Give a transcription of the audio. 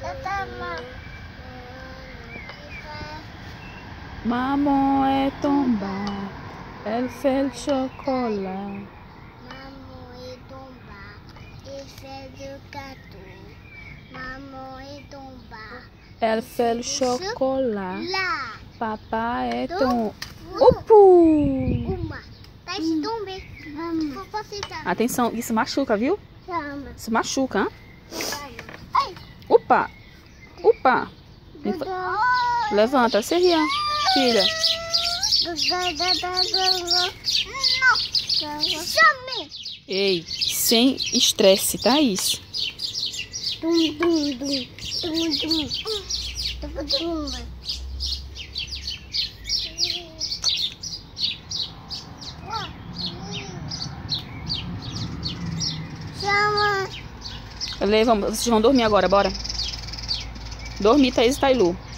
Maman est tombée, elle fait le chocolat. Maman est tombée, elle fait le gâteau. Maman est tombée, Elle fait le chocolat. lá. Papa est tombé. Opu! Uma. Tá tombé. Vou facilitar. Atenção, isso machuca, viu? Chama. Isso machuca, hein? Ai. Opa! Opa! Dudu. Levanta, você ria, filha. Chame. Ei, sem estresse, tá isso? Dum, dum, dum. Dum, dum. Dum, dum. Chama. Vocês vão dormir agora, bora? Dormir, Thaís e Tailu.